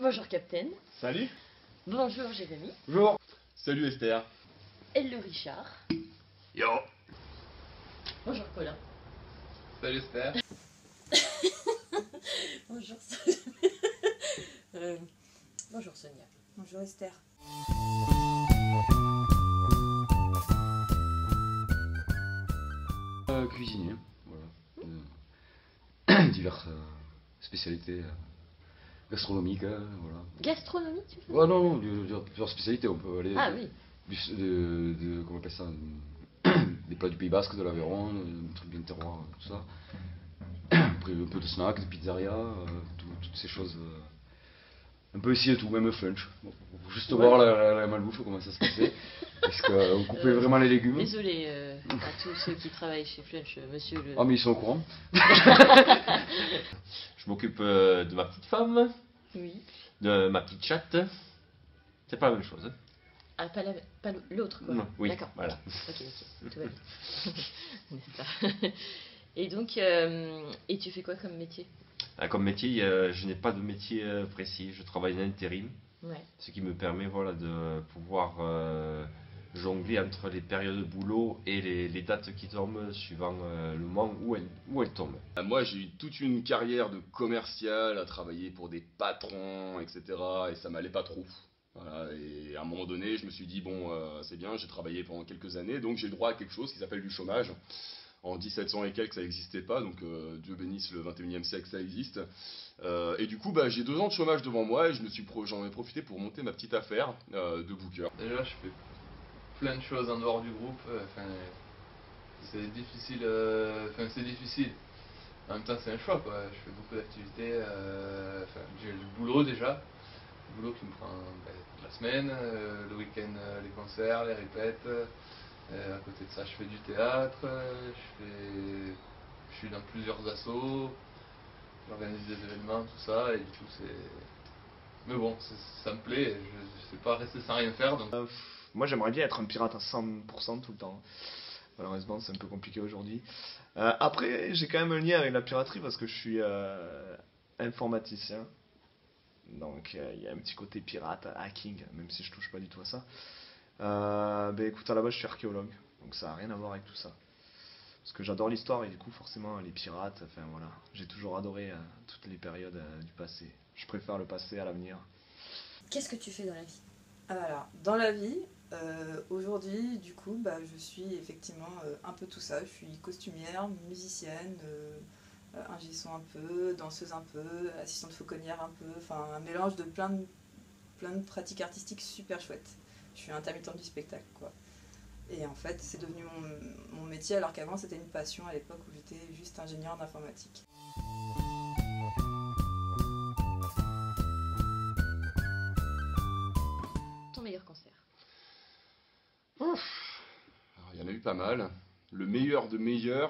Bonjour Captain. Salut. Bonjour Jérémy. Bonjour. Salut Esther. Hello Richard. Yo. Bonjour Colin. Salut Esther. Bonjour Bonjour Sonia. Bonjour Esther. Cuisinier, voilà. Diverses spécialités gastronomiques, voilà. Gastronomie, tu fais? Ouais, non, plusieurs spécialités, on peut aller. Ah oui. Comment on appelle ça, des plats du Pays Basque, de l'Aveyron, des trucs bien terroirs, tout ça. Après un peu de snacks, de pizzeria, toutes ces choses. Un peu ici et tout, même flunch. Bon, faut juste voir la malbouffe, comment ça se passait. Parce qu'on coupait vraiment les légumes. Désolé à tous ceux qui travaillent chez Flunch, monsieur le... Ah, mais ils sont au courant. Je m'occupe de ma petite femme, Oui. de ma petite chatte. C'est pas la même chose. Hein. Ah, pas l'autre quoi. Non, oui, D'accord. voilà. Ok, tout va bien. N'est-ce pas? Et donc, et tu fais quoi comme métier? Comme métier, je n'ai pas de métier précis. Je travaille en intérim. Ouais. Ce qui me permet de pouvoir jongler entre les périodes de boulot et les dates qui tombent suivant le moment où elles tombent. Moi, j'ai eu toute une carrière de commercial à travailler pour des patrons, etc. Et ça m'allait pas trop. Voilà, et à un moment donné, je me suis dit, bon, c'est bien, j'ai travaillé pendant quelques années, donc j'ai le droit à quelque chose qui s'appelle du chômage. En 1700 et quelques, ça n'existait pas, donc Dieu bénisse le 21e siècle, ça existe. Et du coup, j'ai 2 ans de chômage devant moi et j'en ai profité pour monter ma petite affaire de booker. Déjà, je fais plein de choses en dehors du groupe. C'est difficile. C'est difficile. En même temps, c'est un choix, quoi. Je fais beaucoup d'activités. J'ai le boulot déjà. Le boulot qui me prend toute la semaine. Le week-end, les concerts, les répètes. À côté de ça, je fais du théâtre. Je suis dans plusieurs assos. J'organise des événements, tout ça. Et du coup, c'est. Mais bon, ça me plaît, je ne sais pas rester sans rien faire. Donc... Moi j'aimerais bien être un pirate à 100% tout le temps. Malheureusement c'est un peu compliqué aujourd'hui. Après j'ai quand même un lien avec la piraterie parce que je suis informaticien. Donc il y a un petit côté pirate, hacking, même si je touche pas du tout à ça. Écoute, à la base je suis archéologue, donc ça n'a rien à voir avec tout ça. Parce que j'adore l'histoire et du coup forcément les pirates, enfin voilà. J'ai toujours adoré toutes les périodes du passé. Je préfère le passé à l'avenir. Qu'est-ce que tu fais dans la vie? Alors, dans la vie, aujourd'hui, du coup, je suis effectivement un peu tout ça. Je suis costumière, musicienne, ingé son un peu, danseuse un peu, assistante fauconnière un peu, enfin un mélange de plein de pratiques artistiques super chouettes. Je suis intermittente du spectacle, quoi. Et en fait, c'est devenu mon métier, alors qu'avant, c'était une passion à l'époque où j'étais juste ingénieure d'informatique. Ton meilleur concert? Alors, il y en a eu pas mal. Le meilleur de meilleur.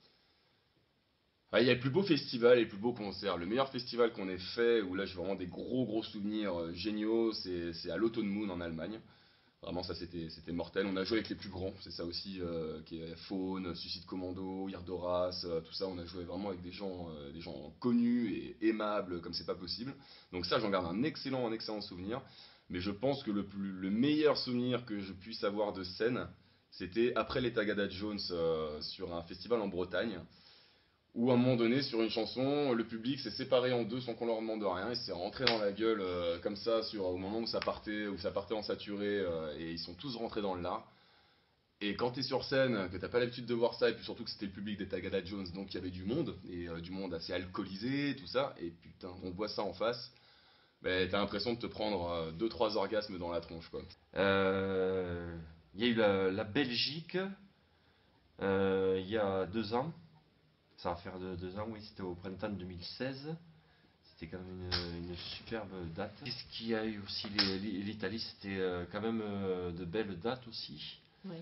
Il y a le plus beau festival et le plus beau concert. Le meilleur festival qu'on ait fait, où là j'ai vraiment des gros souvenirs géniaux, c'est à l'Autumn Moon en Allemagne. Vraiment, ça c'était mortel. On a joué avec les plus grands, c'est ça aussi, qui est Faune, Suicide Commando, Yardoras, tout ça. On a joué vraiment avec des gens connus et aimables comme c'est pas possible. Donc ça, j'en garde un excellent souvenir. Mais je pense que le meilleur souvenir que je puisse avoir de scène, c'était après les Tagada Jones sur un festival en Bretagne, où à un moment donné, sur une chanson, le public s'est séparé en deux sans qu'on leur demande rien, et s'est rentré dans la gueule comme ça au moment où ça partait en saturé, et ils sont tous rentrés dans le lard. Et quand t'es sur scène, que t'as pas l'habitude de voir ça, et puis surtout que c'était le public des Tagada Jones, donc il y avait du monde, et du monde assez alcoolisé, tout ça, et putain, on voit ça en face, t'as l'impression de te prendre 2-3 orgasmes dans la tronche, quoi. Il y a eu la Belgique il y a 2 ans. Ça va faire 2 ans, oui, c'était au printemps 2016. C'était quand même une superbe date. Qu'est-ce qu'il y a eu aussi l'Italie, c'était quand même de belles dates aussi. Oui.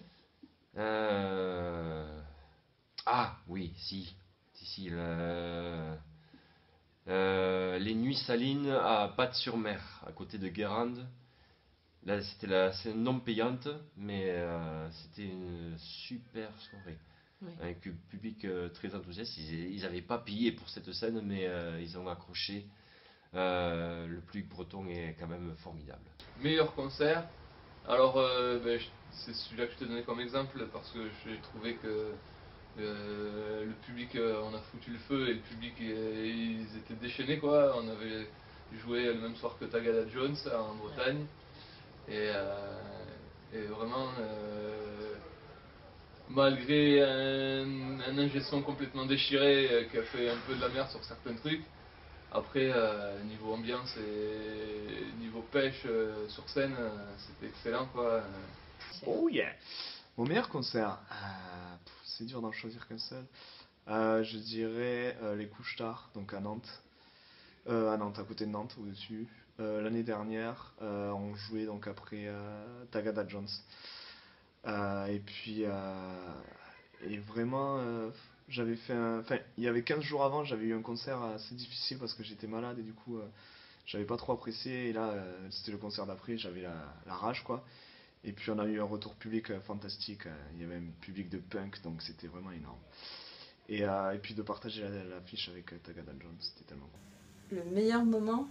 Ah oui, si, les Nuits Salines à Batte-sur-Mer, à côté de Guérande. Là, c'était la scène non payante, mais c'était une super soirée. Oui. Avec un public très enthousiaste. Ils n'avaient pas payé pour cette scène, mais ils ont accroché le public breton est quand même formidable. Meilleur concert. Alors, c'est celui-là que je t'ai donné comme exemple parce que j'ai trouvé que le public, on a foutu le feu et le public, ils étaient déchaînés quoi. On avait joué le même soir que Tagada Jones en Bretagne et vraiment, malgré un ingé son complètement déchiré qui a fait un peu de la merde sur certains trucs. Après, niveau ambiance et niveau pêche sur scène, c'était excellent quoi. Oh yeah! Mon meilleur concert, c'est dur d'en choisir qu'un seul. Je dirais les Couches Tard, donc à Nantes. À Nantes, à côté de Nantes, au-dessus. L'année dernière, on jouait donc après Tagada Jones. Et puis, et vraiment, j'avais fait un. Enfin, il y avait 15 jours avant, j'avais eu un concert assez difficile parce que j'étais malade et du coup, j'avais pas trop apprécié. Et là, c'était le concert d'après, j'avais la rage quoi. Et puis, on a eu un retour public fantastique. Il y avait un public de punk, donc c'était vraiment énorme. Et puis, de partager l'affiche avec Tagada Jones, c'était tellement bon. Le meilleur moment,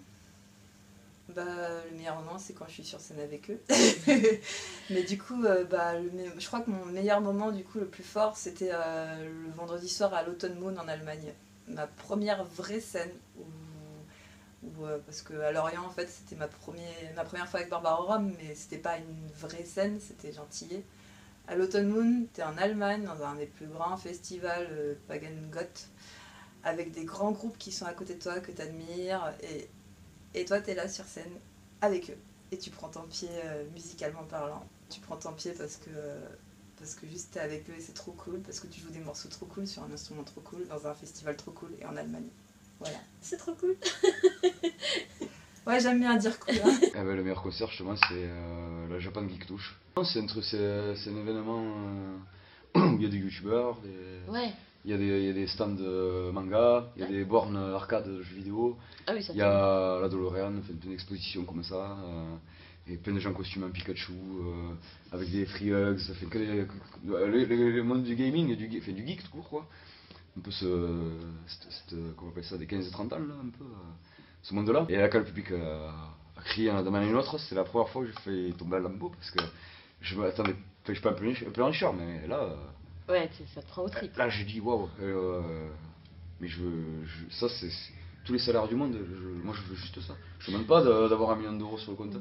le meilleur moment, c'est quand je suis sur scène avec eux. Mais du coup, je crois que mon meilleur moment, du coup, le plus fort, c'était le vendredi soir à l'Autumn Moon en Allemagne. Ma première vraie scène, parce qu'à Lorient, en fait, c'était ma première fois avec Barbara Rome, mais c'était pas une vraie scène, c'était gentillet. À l'Autumn Moon, t'es en Allemagne, dans un des plus grands festivals Pagan Goth, avec des grands groupes qui sont à côté de toi, que t'admires, et toi, t'es là sur scène avec eux. Et tu prends ton pied musicalement parlant. Tu prends ton pied parce que juste t'es avec eux et c'est trop cool. Parce que tu joues des morceaux trop cool sur un instrument trop cool, dans un festival trop cool et en Allemagne. Voilà. C'est trop cool. Ouais, j'aime bien dire cool. Hein. Le meilleur concert, justement, c'est la Japan Geek Touch. C'est un événement où il y a des youtubeurs, Ouais. il y a des stands de manga, il y a des bornes arcade de jeux vidéo, Ah oui, ça il y a la DeLorean, fait une exposition comme ça, et plein de gens costumés en Pikachu, avec des free hugs, fait que le monde du gaming et du geek tout court quoi. Un peu comment on appelle ça, des 15-30 ans là, un peu, ce monde-là. Et là quand le public a crié d'un manière ou d'une autre, c'est la première fois que je fais tomber la lambeau, parce que je m'attendais, je suis pas un peu enricheur, mais là... Ouais, ça te prend au trip. Là, j'ai dit waouh, mais ça, c'est tous les salaires du monde. Moi, je veux juste ça. Je ne demande pas d'avoir 1 million d'euros sur le compte.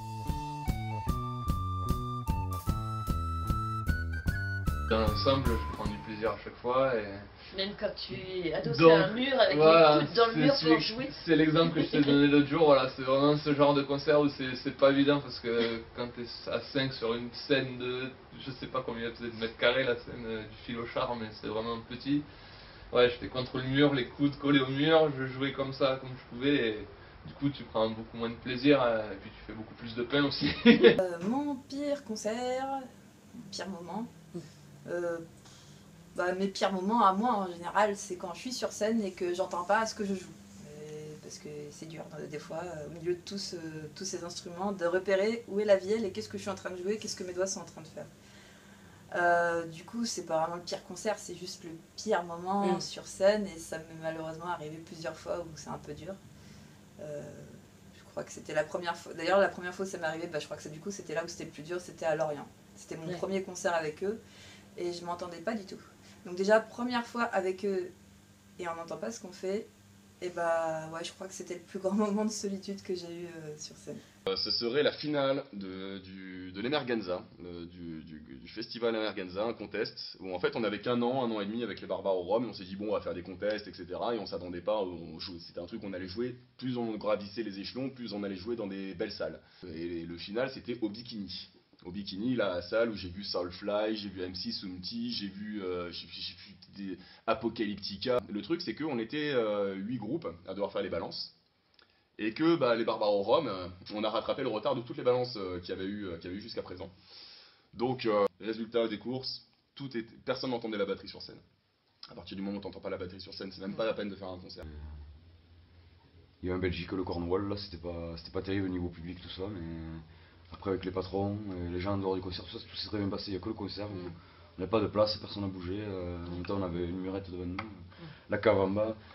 Dans l'ensemble, je prends du plaisir à chaque fois. Même quand tu es adossé Donc, à un mur avec voilà, les coudes dans le mur pour jouer. C'est l'exemple que je t'ai donné l'autre jour. Voilà, c'est vraiment ce genre de concert où c'est pas évident parce que quand tu es à 5 sur une scène de, je sais pas combien peut-être de mètres carrés, la scène du fil au char, mais c'est vraiment petit. Ouais, j'étais contre le mur, les coudes collés au mur, je jouais comme ça, comme je pouvais. Et du coup, tu prends beaucoup moins de plaisir et puis tu fais beaucoup plus de peine aussi. Mon pire concert, pire moment. Mes pires moments à moi en général, c'est quand je suis sur scène et que j'entends pas ce que je joue. Parce que c'est dur des fois, au milieu de tous ces instruments, de repérer où est la vielle et qu'est-ce que je suis en train de jouer, qu'est-ce que mes doigts sont en train de faire. Du coup, c'est pas vraiment le pire concert, c'est juste le pire moment sur scène, et ça m'est malheureusement arrivé plusieurs fois où c'est un peu dur. Je crois que c'était la première fois. D'ailleurs, la première fois où ça m'est arrivé, je crois que c'était là où c'était le plus dur, c'était à Lorient. C'était mon premier concert avec eux et je m'entendais pas du tout. Donc déjà, première fois avec eux et on n'entend pas ce qu'on fait, et je crois que c'était le plus grand moment de solitude que j'ai eu sur scène. Ce serait la finale de l'Emergenza, du festival Emergenza, un contest, où en fait on avait qu'un an et demi avec les barbares au Rhum, et on s'est dit bon on va faire des contests, etc. Et on s'attendait pas, c'était un truc qu'on allait jouer, plus on gravissait les échelons, plus on allait jouer dans des belles salles. Et le final c'était au Bikini. Au Bikini, la salle où j'ai vu Soulfly, j'ai vu MC Sumti, j'ai vu des Apocalyptica. Le truc c'est qu'on était 8 groupes à devoir faire les balances. Et que les barbares au Rhum, on a rattrapé le retard de toutes les balances qu'il y avait eu jusqu'à présent. Donc, résultat des courses, personne n'entendait la batterie sur scène. À partir du moment où tu n'entends pas la batterie sur scène, c'est même pas la peine de faire un concert. Il y a eu en Belgique le Cornwall, là c'était pas terrible au niveau public tout ça, mais après avec les patrons, les gens en dehors du concert, tout s'est très bien passé. Il n'y a que le concert où on n'avait pas de place, personne n'a bougé. En même temps on avait une murette devant nous, la cave en bas.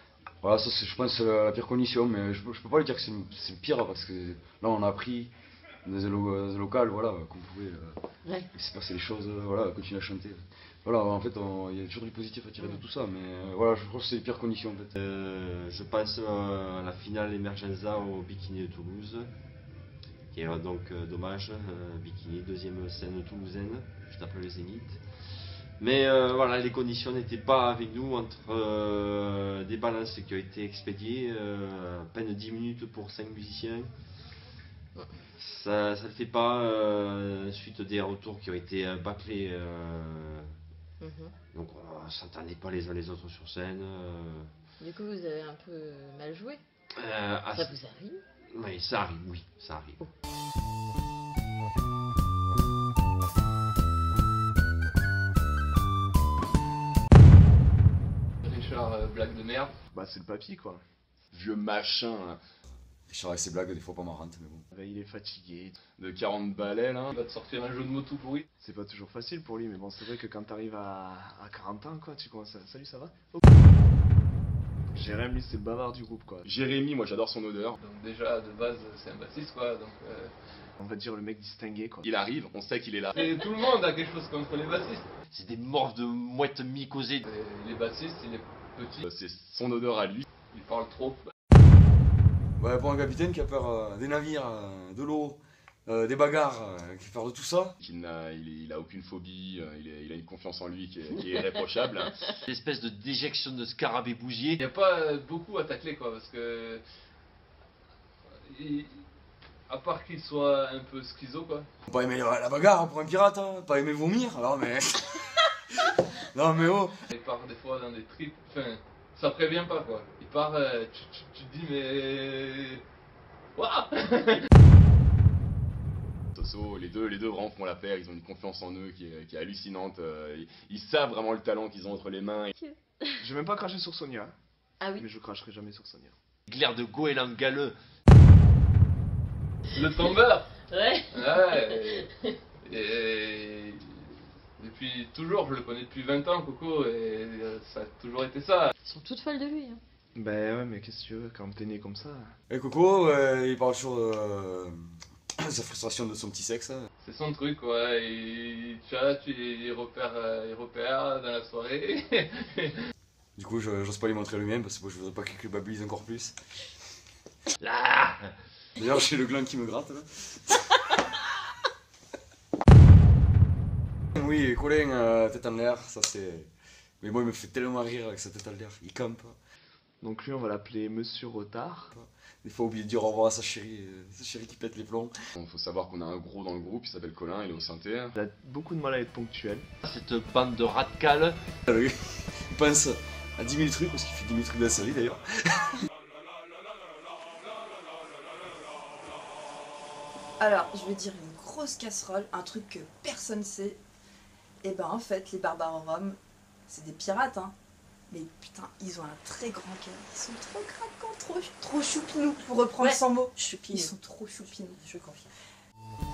Voilà, ça c'est, je pense, la pire condition, mais je peux pas lui dire que c'est le pire, parce que là on a appris dans un local, voilà, qu'on pouvait laisser passer les choses, voilà, continuer à chanter. Voilà, en fait, il y a toujours du positif à tirer de tout ça, mais voilà, je pense que c'est les pires conditions en fait. Je pense à la finale Emergenza au Bikini de Toulouse, qui est donc dommage. Bikini, deuxième scène toulousaine, juste après le Zénith. Mais voilà, les conditions n'étaient pas avec nous entre des balances qui ont été expédiées, à peine 10 minutes pour 5 musiciens. Ça ne le fait pas, suite des retours qui ont été bâclés. Donc on ne s'entendait pas les uns les autres sur scène. Du coup, vous avez un peu mal joué. Ah, Ça vous arrive? oui, ça arrive, oui, ça arrive. Richard, blague de merde. Bah, c'est le papy, quoi. Vieux machin là, Richard avec ses blagues, des fois pas marrantes, mais bon. Bah, il est fatigué. de 40 balais là. Il va te sortir un jeu de mots tout pourri. C'est pas toujours facile pour lui, mais bon, c'est vrai que quand t'arrives à 40 ans, quoi, tu commences à... Salut, ça va? Oh. Jérémy, lui, c'est le bavard du groupe, quoi. Jérémy, moi j'adore son odeur. Donc déjà, de base, c'est un bassiste, quoi. Donc, On va dire le mec distingué, quoi. Il arrive, on sait qu'il est là. et tout le monde a quelque chose contre les bassistes. C'est des morts de mouettes mycosées. Et les bassistes, il est petit, C'est son odeur à lui. il parle trop. Ouais, pour un capitaine qui a peur des navires, de l'eau, des bagarres, qui a peur de tout ça. Il a aucune phobie, il a une confiance en lui qui est irréprochable. Une espèce de déjection de scarabée bousier. Il n'y a pas beaucoup à tacler, quoi, parce que... à part qu'il soit un peu schizo, quoi. Pas aimer la bagarre pour un pirate, hein. Pas aimer vomir, alors mais... non mais oh. Il part des fois dans des trips, enfin, ça prévient pas, quoi. Il part, tu te dis, mais... Waouh. Soso, les deux vraiment font la paire, ils ont une confiance en eux qui est hallucinante. Ils savent vraiment le talent qu'ils ont entre les mains. Je vais même pas cracher sur Sonia, hein, Ah oui. mais je cracherai jamais sur Sonia. Glaire de goéland galeux. Le tombeur. Ouais. Ouais. Et depuis toujours, je le connais depuis 20 ans, Coco, et ça a toujours été ça. Ils sont toutes folles de lui. Hein. Bah ouais, mais qu'est-ce que tu veux, quand t'es né comme ça... Et Coco, il parle toujours de sa frustration de son petit sexe. Hein. C'est son truc, quoi. Et il repère dans la soirée. Du coup, j'ose pas lui montrer le mien parce que moi, je voudrais pas qu'il culpabilise encore plus. Ah. D'ailleurs, j'ai le gland qui me gratte là. Oui, Colin, tête en l'air, ça c'est. Mais moi, il me fait tellement rire avec sa tête en l'air. Il campe. Donc lui, on va l'appeler Monsieur Retard. Des fois, oublier de dire au revoir à sa chérie qui pète les plombs. Il faut savoir qu'on a un gros dans le groupe, il s'appelle Colin, il est au synthé. Il a beaucoup de mal à être ponctuel. Cette bande de rats de cale. Il pense à 10 000 trucs, parce qu'il fait 10 000 trucs dans sa vie d'ailleurs. Alors, je vais dire une grosse casserole, un truc que personne sait. Et ben en fait, les barbares roms, c'est des pirates, hein. Mais putain, ils ont un très grand cœur. Ils sont trop craquants, trop choupinous, pour reprendre Ouais. son mot. Choupinous. Ils sont trop choupinous. Je confie.